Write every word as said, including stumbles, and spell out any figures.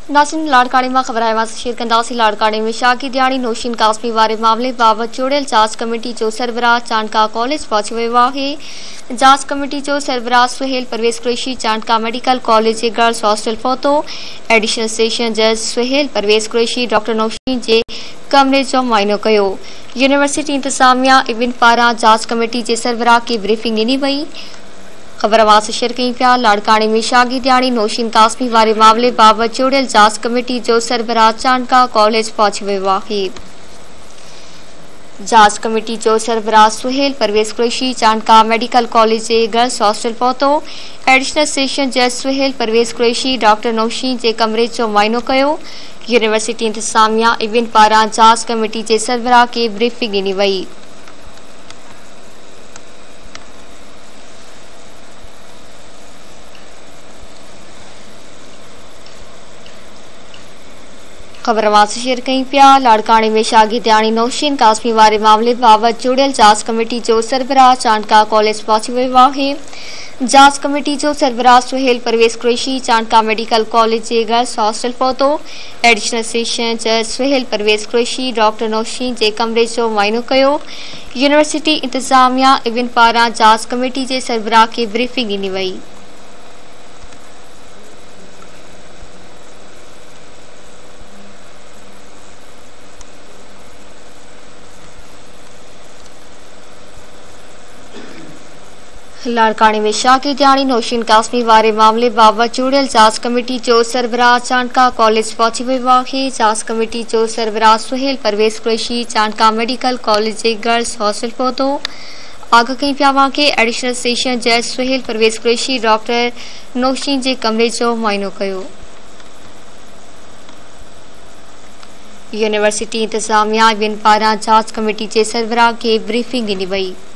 नासिन लाड़काने में खबर आया शेर कंदासी लाड़काने में शागी दियाणी नौशीन कासमी वारे मामले बाबत जोड़ियल जांच कमेटी जो सरबराह चांडका कॉलेज पहुंची वियो आहे। जांच कमेटी जो सरबराह सुहेल परवेज कुरैशी चांडका मेडिकल कॉलेज के गर्ल्स हॉस्टल पहुतो। एडिशनल सेशन जज सुहेल परवेज कुरैशी डॉक्टर नौशीन के कमरे जो मुआयनो कयो। यूनिवर्सिटी इंतजामिया इविन पारा जांच कमेटी के सरबराह की ब्रीफिंग ॾिनी वई। खबर आवाज़ शेयर कई पिया लाड़काने में शागी दियाणी नौशीन कासमी वारे मामले बाबत जोड़ियल जांच कमेटी जो सरबराह चांडका कॉलेज पहुंची वियो आहे। जांच कमेटी जो सरबराह सुहेल परवेज कुरैशी चांडका मेडिकल कॉलेज के गर्ल्स हॉस्टल पहुतो। एडिशनल सेशन जज सुहेल परवेज कुरैशी डॉक्टर नौशीन के कमरे जो मुआयनो कयो। यूनिवर्सिटी इंतजामिया इविन पारा जांच कमेटी के सरबराह की ब्रीफिंग ॾिनी वई। खबर आवाज़ शेयर कई पिया लाड़काने में शागी दियाणी नौशीन कासमी वारे मामले बाबत जोड़ियल जांच कमेटी जो सरबराह चांडका कॉलेज पहुंची वियो आहे। जांच कमेटी जो सरबराह सुहेल परवेज कुरैशी चांडका मेडिकल कॉलेज के गर्ल्स हॉस्टल पहुतो। एडिशनल सेशन जज सुहेल परवेज कुरैशी डॉक्टर नौशीन के कमरे जो मुआयनो कयो। यूनिवर्सिटी इंतजामिया इविन पारा जांच कमेटी के सरबराह की ब्रीफिंग ॾिनी वई। लाड़काने में शागी दियाणी नौशीन कासमी वारे मामले बाबत जोड़ियल जांच कमेटी जो सरबराह चांडका कॉलेज पहुंची वियो आहे। जांच कमेटी जो सरबराह सुहेल परवेज कुरैशी चांडका मेडिकल कॉलेज के गर्ल्स हॉस्टल पहुतो। आग कई पिया के एडिशनल सेशन जज सुहेल परवेज कुरैशी डॉक्टर नौशीन के कमरे जो मुआयनो कयो। यूनिवर्सिटी इंतजामिया इविन पारा जांच कमेटी के सरबराह की ब्रीफिंग ॾिनी वई।